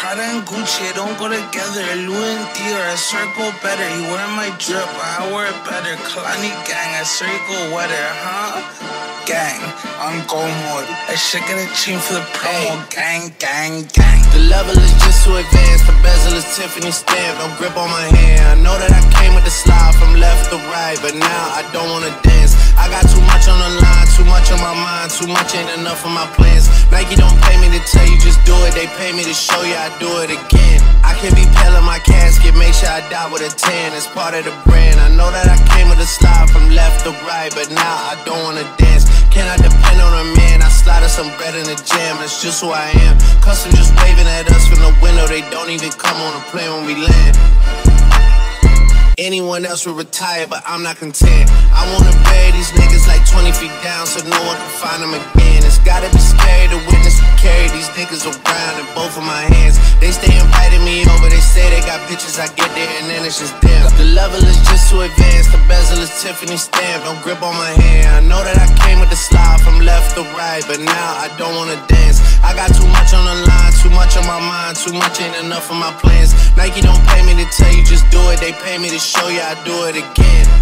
Prada and Gucci, don't go together. Louis and Dior, I swear go better. You wear my drip, I wear it better. Kalani gang, I swear you go wetter, huh? Gang, I'm go mode. I should get a chain for the promo. Gang, gang, gang. The level is just too advanced. The bezel is Tiffany stamp. No grip on my hand. I know that I came with the slide from left to right, but now I don't wanna dance. I got too much on the line, too much on my mind, too much ain't enough of my plans. Nike don't pay me to tell you just do it. They pay me to show you I do it again. I can be pale in my casket, make sure I die with a 10. It's part of the brand. I know that I came with a slide from left to right, but now I don't wanna dance. Can I depend on a man? I slide some bread in the jam, that's just who I am. Custom just waving at us from the window, they don't even come on the plane when we land. Anyone else would retire, but I'm not content. I wanna bury these niggas like 20 feet down so no one can find them again. It's gotta be scary to witness me carry these niggas around in both of my hands. They stay inviting me over, they say they got bitches, I get there and then it's just them. The level is just too advanced, the bezel is Tiffany stamp. Don't grip on my hand. I know that I came with the slide from left to right, but now I don't wanna dance. I got too much on the line, too much on my mind, too much ain't enough of my plans. Nike don't pay me to tell you just do it, they pay me to show you I do it again.